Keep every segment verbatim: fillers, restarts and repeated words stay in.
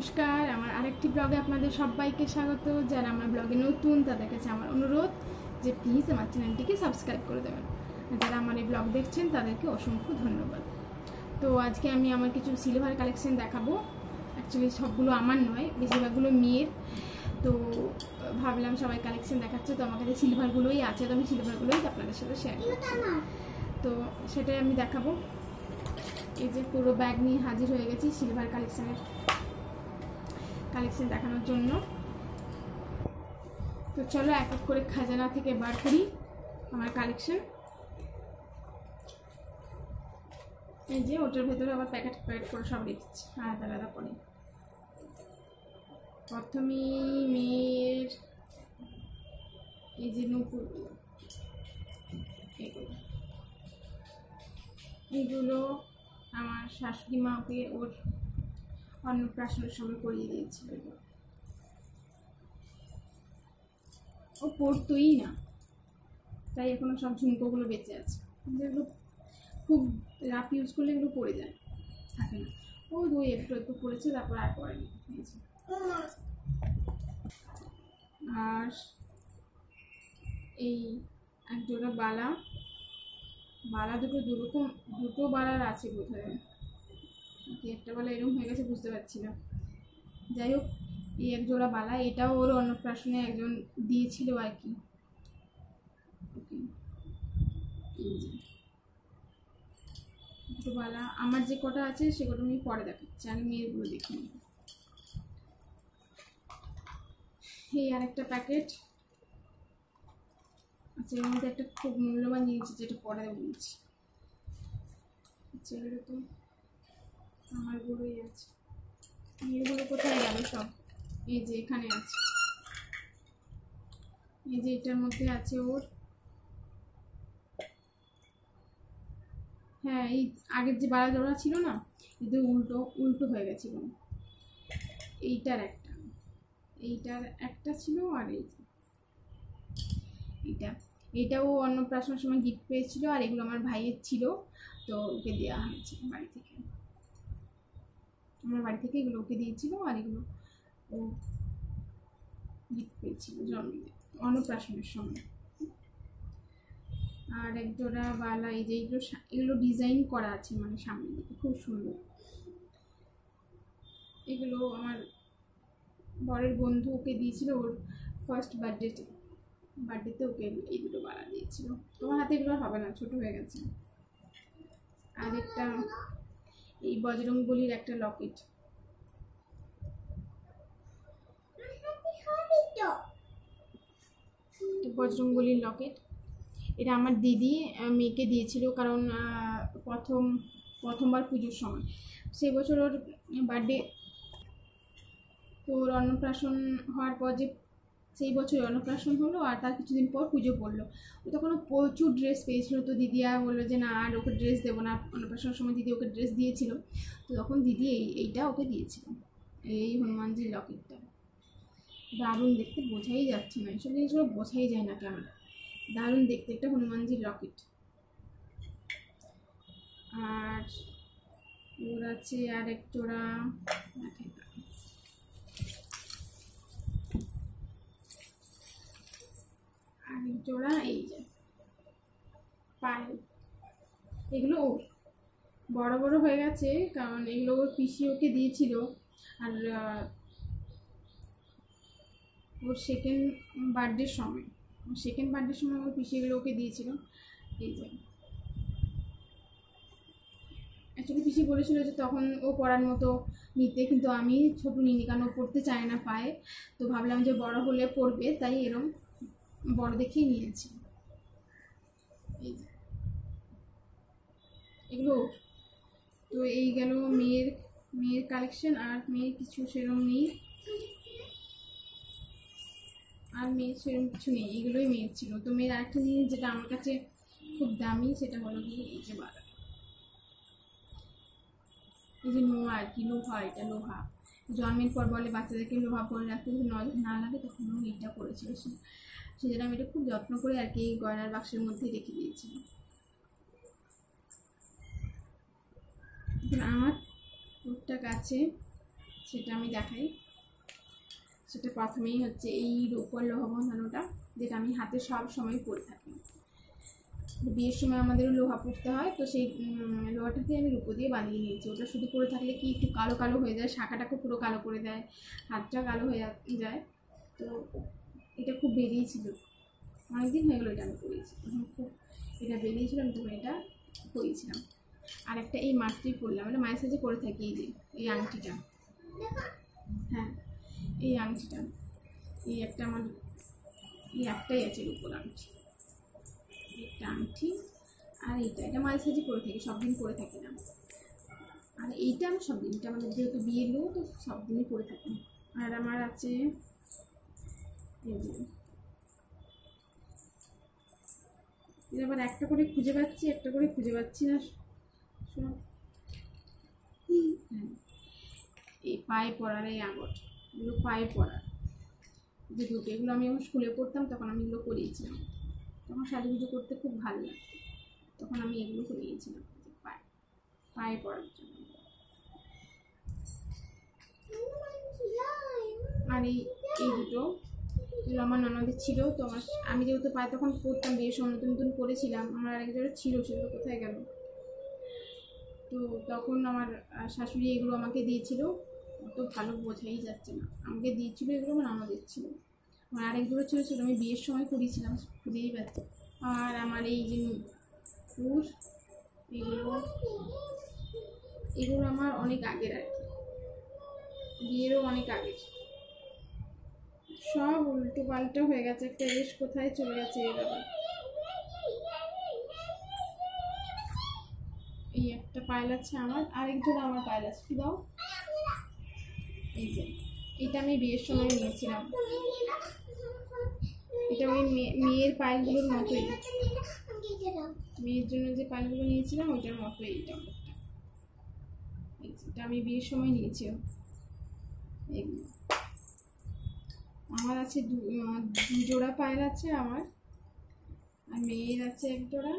নমস্কার, আমার আরেকটি ব্লগে আপনাদের সবাইকে স্বাগত। যারা আমার ব্লগে নতুন তাদের কাছে আমার অনুরোধ যে প্লিজ আমার চ্যানেলটিকে সাবস্ক্রাইব করে দেবেন। যারা আমার এই ব্লগ দেখছেন তাদেরকে অসংখ্য ধন্যবাদ। তো আজকে আমি আমার কিছু সিলভার কালেকশন দেখাবো। অ্যাকচুয়ালি সবগুলো আমার নয়, বেশিরভাগগুলো মেয়ের। তো ভাবলাম সবাই কালেকশন দেখাচ্ছে, তো আমার কাছে সিলভারগুলোই আছে, তো আমি সিলভারগুলোই আপনাদের সাথে শেয়ার করছি। তো সেটাই আমি দেখাবো। এই যে পুরো ব্যাগ নিয়ে হাজির হয়ে গেছি সিলভার কালেকশনের কালেকশন দেখানোর জন্য। তো চলো এক এক করে খাজানা থেকে বার করি আমার কালেকশন। এই যে ওটার ভেতরে আবার প্যাকেট প্যাকেট করে সব রেখেছি আলাদা আলাদা করে। প্রথমেই মেয়ের এই যে নূপুরগুলো, এগুলো এগুলো আমার শাশুড়ি মা ওকে ওর অন্নপ্রাশনের সময় করিয়ে দিয়েছিল। ও পড়তোই না, তাই এখনো সব ঝুমকোগুলো বেঁচে আছে। যেগুলো খুব রাফ ইউজ করলে এগুলো পড়ে যায়, থাকে না। ও দুই একটু একটু পড়েছে, তারপর আর পড়েনি। আর এই এক জোড়া বালা বালা দুটো দুরকম দুটো বালার আছে বোধহয়, কি একটা বালা এরকম হয়ে গেছে বুঝতে পারছি না। যাই হোক, এই এক জোড়া বালা, এটাও ওর অন্নপ্রাশনে একজন দিয়েছিল আর কি। দুটো বালা আমার যে কটা আছে সে কটা আমি পরে দেখাচ্ছি, আমি মেয়েগুলো দেখি। এই আরেকটা প্যাকেট আচ্ছা, এর মধ্যে একটা খুব মূল্যবান জিনিস যেটা পরে বলছি। এগুলো তো আমার গুলোই আছে, এগুলো কোথায় গেল সব? এই যে এখানে আছে, এই যে এটার মধ্যে আছে ওর, হ্যাঁ এই আগের যে বালা জোড়া ছিল না, এদের উল্টো উল্টো হয়ে গেছিল। এইটার একটা এইটার একটা ছিল, আর এই এইটা এইটাও অন্নপ্রাশনের সময় গিফট পেয়েছিল, আর এগুলো আমার ভাইয়ের ছিল, তো ওকে দেওয়া হয়েছে বাড়ি থেকে। আমার বাড়ি থেকে এগুলো ওকে দিয়েছিল, আর এগুলো ও গিফট পেয়েছিল জন্মদিন অন্নপ্রাশনের সময়। আর এক জোড়া বালা, এই যে এগুলো এগুলো ডিজাইন করা আছে মানে সামনের দিকে, খুব সুন্দর। এগুলো আমার বরের বন্ধু ওকে দিয়েছিল ওর ফার্স্ট বার্থডেতে বার্থডেতে ওকে এই দুটো বালা দিয়েছিল। তোমার হাতে এগুলো হবে না, ছোট হয়ে গেছে। আর একটা এই বজরংবলির একটা লকেট, বজরংবলির লকেট। এটা আমার দিদি মেয়েকে দিয়েছিল, কারণ প্রথম প্রথমবার পুজোর সময়, সেই বছর ওর বার্থডে, তো ওর অন্নপ্রাশন হওয়ার পর যে সেই বছর অন্নপ্রাশন হলো, আর তার কিছুদিন পর পুজো পড়লো। ও তখন প্রচুর ড্রেস পেয়েছিল, তো দিদি আর বললো যে না আর ওকে ড্রেস দেবো না। অন্নপ্রাশনের সময় দিদি ওকে ড্রেস দিয়েছিল, তো তখন দিদি এই এইটা ওকে দিয়েছিল, এই হনুমানজির লকেটটা। দারুণ দেখতে, বোঝাই যাচ্ছে না, এসব জিনিসগুলো বোঝাই যায় না কেন, দারুণ দেখতে একটা হনুমানজির লকেট। আর ওর আছে আর এক জোড়া, আরেক জোড়া এই যে পায়েল। এগুলো ওর বড় বড় হয়ে গেছে, কারণ এগুলো ওর পিসি ওকে দিয়েছিল, আর ওর সেকেন্ড বার্থডের সময় সেকেন্ড বার্থডের সময় ওর পিসি এগুলো ওকে দিয়েছিল। এই যে অ্যাকচুয়ালি পিসি বলেছিল যে তখন ও পড়ার মতো নিতে, কিন্তু আমি ছোটো নিনি, কারণ ও পড়তে চায় না পায়ে, তো ভাবলাম যে বড় হলে পড়বে, তাই এরকম বড় দেখেই নিয়েছি। এই যে এগুলো তো এই গেল মেয়ের মেয়ের কালেকশন। আর মেয়ের কিছু সেরকম নেই, আর মেয়ের সেরকম কিছু নেই, এগুলোই মেয়ের ছিল। তো মেয়ের আরেকটা জিনিস যেটা আমার কাছে খুব দামি, সেটা হলো কি এই যে বালা, এই যে নোয়া আর কি, লোহা, এটা লোহা। জন্মের পর বলে বাচ্চাদেরকে লোহা পরে রাখতে যদি নজর না লাগে, তখন ও এইটা করেছিল, সেজন্য আমি এটা খুব যত্ন করে আর কি গয়নার বাক্সের মধ্যেই রেখে দিয়েছি। আমার টুকটাক আছে সেটা আমি দেখাই। সেটা প্রথমেই হচ্ছে এই রূপোর লোহা বসানোটা, যেটা আমি হাতে সব সময় পরে থাকি। বিয়ের সময় আমাদেরও লোহা পরতে হয়, তো সেই লোহাটাকে আমি রূপো দিয়ে বানিয়ে নিয়েছি। ওটা শুধু পরে থাকলে কি একটু কালো কালো হয়ে যায়, শাখাটাকে পুরো কালো করে দেয়, হাতটা কালো হয়ে যায়। তো এটা খুব বেরিয়েছিল, অনেকদিন হয়ে গেলো এটা আমি পরিয়েছি, তখন খুব এটা বেরিয়েছিল, আমি তখন এটা পরিয়েছিলাম। আর একটা এই মাছটাই পরলাম, এটা মায়ের সাথে পরে থাকি। এই যে এই আংটিটা, হ্যাঁ এই আংটিটা, এই একটা আমার এই একটাই আছে রূপোর আংটি, একটা আংটি। আর এইটা এটা মাঝে সাঝে পরে থাকি, সব দিন পরে থাকি না। আর এইটা আমি সব দিন, এটা আমাদের যেহেতু বিয়ের লোক, তো সব দিনই পরে থাকি। আর আমার আছে এই যে, এবার একটা করে খুঁজে পাচ্ছি, একটা করে খুঁজে পাচ্ছি না। হ্যাঁ এই পায়ে পরার এই আঙট, এগুলো পায়ে পরার যে দুটো, এগুলো আমি যখন স্কুলে পড়তাম তখন আমি এগুলো করিয়েছিলাম। তখন সাজুগুজু করতে খুব ভালো লাগতো, তখন আমি এগুলো করিয়েছিলাম পায়ে পায়ে পরার জন্য। আর এই এই দুটো এগুলো আমার ননদের ছিল, তো আমার আমি যেহেতু পায়ে তখন পড়তাম, বিয়ের সময় নতুন নতুন পড়েছিলাম, আমার আরেকজনের ছিল, সেগুলো কোথায় গেল। তো তখন আমার শাশুড়ি এগুলো আমাকে দিয়েছিল, অত ভালো বোঝাই যাচ্ছে না, আমাকে দিয়েছিল এগুলো, আমার আমাদের ছিল। আমার আরেকগুলো ছিল, সেগুলো আমি বিয়ের সময় করিয়েছিলাম, খুঁজেই পাচ্ছি। আর আমার এই যে ফুল, এগুলো এগুলো আমার অনেক আগের আর কি, বিয়েরও অনেক আগের। সব উল্টো পাল্টা হয়ে গেছে, একটা রেশ কোথায় চলে গেছে এভাবে। এই একটা পায়েল আছে আমার, আরেকজন আমার পায়েল আছে, কি দাও। এই যে এটা আমি বিয়ের সময় নিয়েছিলাম, এটা ওই মেয়ের পায়েলগুলোর মতোই, মেয়ের জন্য যে পায়েলগুলো নিয়েছিলাম ওইটার মতোই এটা। এটা আমি বিয়ের সময় নিয়েছি। এগুলো আমার আছে দু জোড়া পায়েল আছে আমার, আর মেয়ের আছে এক জোড়া।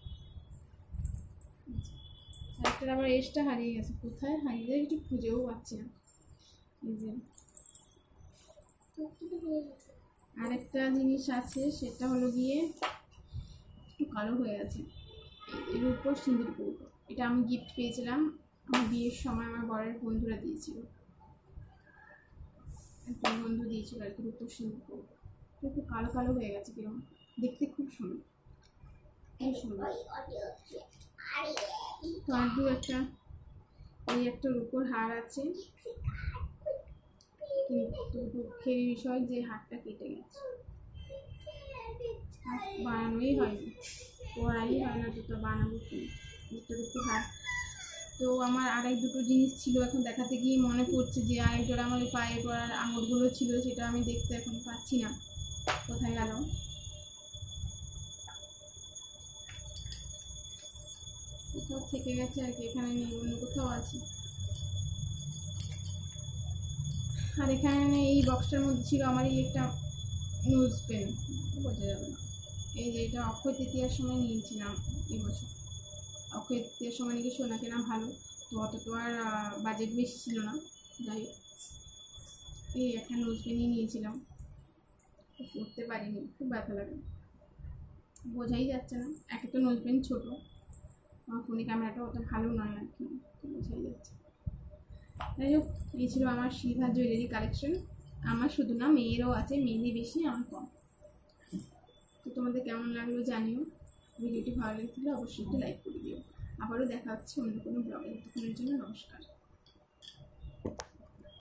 একটা আবার এসটা হারিয়ে গেছে, কোথায় হারিয়ে যায় কিছু খুঁজেও পাচ্ছি না। এই যে আরেকটা জিনিস আছে, সেটা হলো গিয়ে একটু কালো হয়ে আছে, এর উপর সিঁদুর কৌটো। এটা আমি গিফট পেয়েছিলাম আমার বিয়ের সময়, আমার বরের বন্ধুরা দিয়েছিল, একটা বন্ধু দিয়েছিল আর কি, উপর সিঁদুর কৌটো। একটু কালো কালো হয়ে গেছে, কিরকম দেখতে খুব সুন্দর, খুব সুন্দর। তো আর দু একটা এই একটা রূপোর হার আছে, কিন্তু দুঃখের বিষয় যে হারটা কেটে গেছে, বানানোই হয়নি, পড়াই হয় না, দুটো বানাবো কি একটা রূপোর হার। তো আমার আরেক দুটো জিনিস ছিল, এখন দেখাতে গিয়ে মনে পড়ছে যে আরেক জোড়া আমার পায়ে পড়ার আঙুরগুলো ছিল, সেটা আমি দেখতে এখন পাচ্ছি না, কোথায় গেল। কোথাও থেকে গেছে আর কি, এখানে নেই, অন্য কোথাও আছে। আর এখানে এই বক্সটার মধ্যে ছিল আমার এই একটা নিউজ পেন, বোঝা যাবে না। এই যে এটা অক্ষয় তৃতীয়ার সময় নিয়েছিলাম এই বছর, অক্ষয় তৃতীয়ার সময় নাকি সোনা কেনা ভালো, তো অত তো আর বাজেট বেশি ছিল না, যাই এই একটা নিউজ পেনই নিয়েছিলাম, পড়তে পারিনি, খুব ব্যথা লাগে, বোঝাই যাচ্ছে না। একে তো নিউজ পেন ছোটো, আমার ফোনে ক্যামেরাটা অত ভালো নয় আর কি, বোঝাই যাচ্ছে। যাই হোক, এই ছিল আমার শিলভার জুয়েলারি কালেকশন। আমার শুধু না, মেয়েরও আছে, মেয়েরই বেশি, আমার কম। তো তোমাদের কেমন লাগলো জানিও, ভিডিওটি ভালো লাগলে অবশ্যই একটু লাইক করে দিও। আবারও দেখা হচ্ছে অন্য কোনো ব্লগে, ততক্ষণের জন্য নমস্কার।